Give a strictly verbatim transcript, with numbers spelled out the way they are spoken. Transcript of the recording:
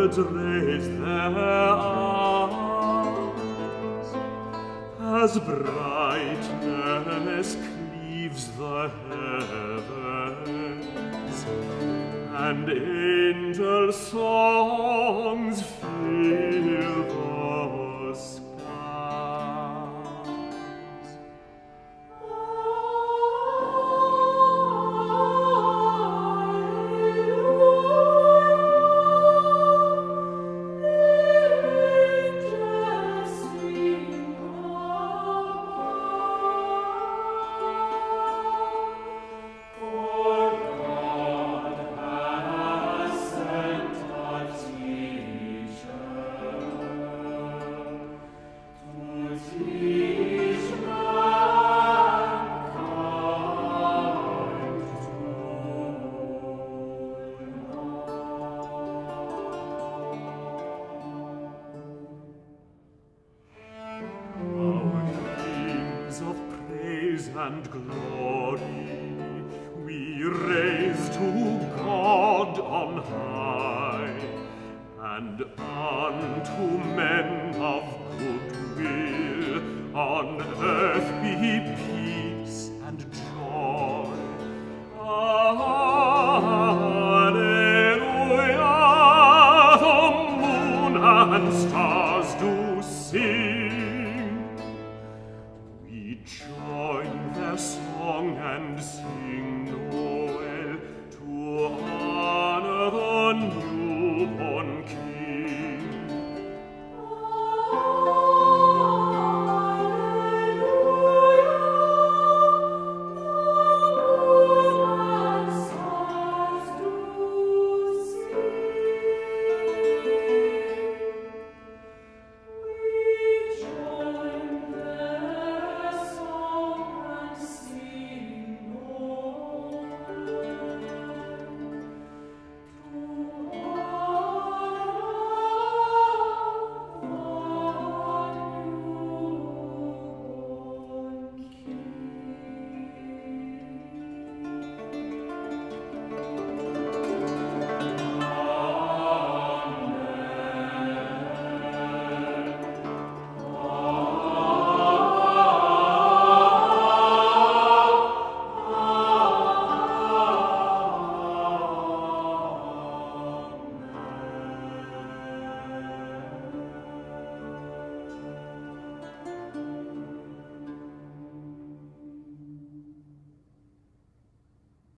shepherds raise their arms as brightness cleaves the heavens and angel songs fill the skies. And glory we raise to God on high, and unto men of good will on earth be peace and joy. Alleluia, the moon and stars do sing. We join their song and sing Noel to honor the newborn King.